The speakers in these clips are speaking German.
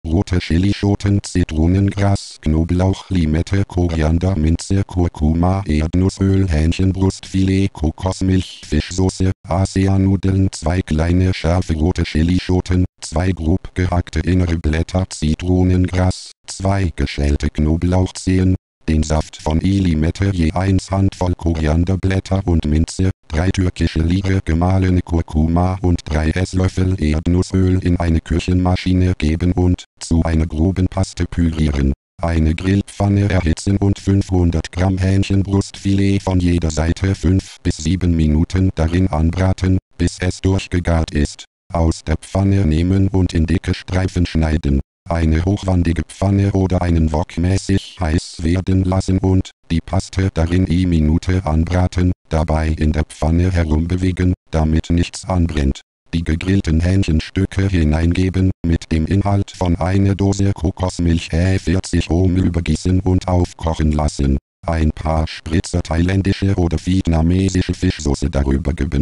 rote Chilischoten, Zitronengras, Knoblauch, Limette, Koriander, Minze, Kurkuma, Erdnussöl, Hähnchenbrustfilet, Kokosmilch, Fischsoße, Asianudeln, 2 kleine scharfe rote Chilischoten, 2 grob gehackte innere Blätter Zitronengras, 2 geschälte Knoblauchzehen, den Saft von Limette, je 1 Handvoll Korianderblätter und Minze, 3 türkische Lire gemahlene Kurkuma und 3 Esslöffel Erdnussöl in eine Küchenmaschine geben und zu einer groben Paste pürieren. Eine Grillpfanne erhitzen und 500 Gramm Hähnchenbrustfilet von jeder Seite 5 bis 7 Minuten darin anbraten, bis es durchgegart ist. Aus der Pfanne nehmen und in dicke Streifen schneiden. Eine hochwandige Pfanne oder einen Wok mäßig heiß werden lassen und die Paste darin eine Minute anbraten, dabei in der Pfanne herumbewegen, damit nichts anbrennt. Die gegrillten Hähnchenstücke hineingeben, mit dem Inhalt von einer Dose Kokosmilch 40 Ohm übergießen und aufkochen lassen. Ein paar Spritzer thailändische oder vietnamesische Fischsoße darüber geben.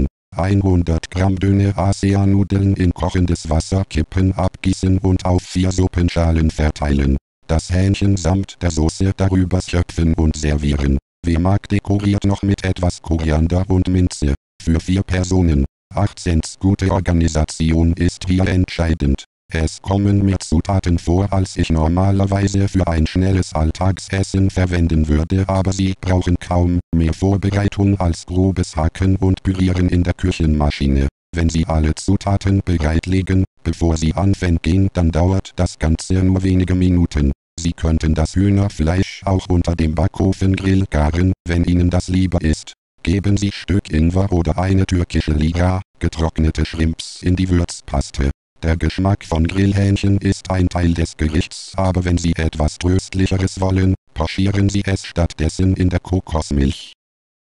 100 Gramm dünne Asianudeln in kochendes Wasser kippen, abgießen und auf 4 Suppenschalen verteilen. Das Hähnchen samt der Soße darüber schöpfen und servieren. Wer mag, dekoriert noch mit etwas Koriander und Minze. Für 4 Personen. 18. Gute Organisation ist hier entscheidend. Es kommen mehr Zutaten vor, als ich normalerweise für ein schnelles Alltagsessen verwenden würde, aber Sie brauchen kaum mehr Vorbereitung als grobes Hacken und Pürieren in der Küchenmaschine. Wenn Sie alle Zutaten bereitlegen, bevor Sie anfangen, dann dauert das Ganze nur wenige Minuten. Sie könnten das Hühnerfleisch auch unter dem Backofengrill garen, wenn Ihnen das lieber ist. Geben Sie Stück Ingwer oder eine türkische Lira, getrocknete Shrimps in die Würzpaste. Der Geschmack von Grillhähnchen ist ein Teil des Gerichts, aber wenn Sie etwas Tröstlicheres wollen, pochieren Sie es stattdessen in der Kokosmilch.